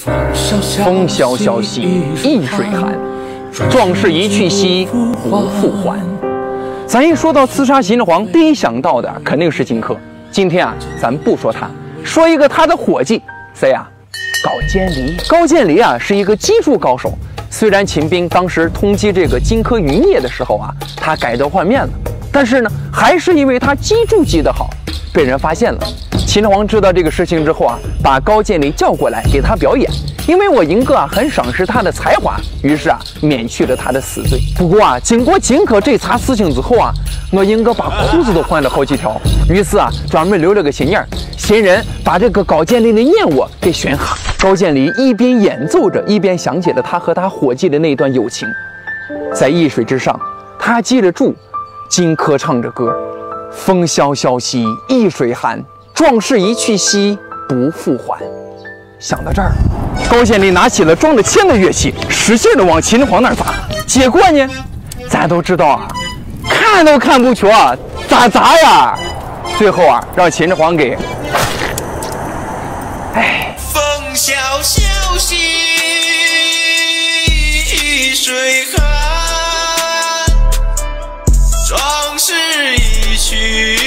风萧萧兮易水寒，壮士一去兮不复还。咱一说到刺杀秦始皇，第一想到的肯定是荆轲。今天啊，咱不说他，说一个他的伙计，谁呀？高渐离。高渐离啊，是一个击筑高手。虽然秦兵当时通缉这个荆轲余孽的时候啊，他改头换面了，但是呢，还是因为他击筑击得好，被人发现了。秦始皇知道这个事情之后啊，把高渐离叫过来给他表演。因为我嬴哥啊很赏识他的才华，于是啊免去了他的死罪。不过啊，经过荆轲这茬事情之后啊，我嬴哥把裤子都换了好几条，于是啊专门留了个心眼儿，寻人把这个高渐离的燕窝给选好。高渐离一边演奏着，一边想起了他和他伙计的那段友情。在易水之上，他记得住荆轲唱着歌：风萧萧兮易水寒，壮士一去兮不复还。想到这儿，高渐离拿起了装着铅的乐器，使劲的往秦始皇那儿砸。结果呢，咱都知道啊，看都看不全啊，咋砸呀？最后啊，让秦始皇给， 风萧萧兮易水寒，壮士一去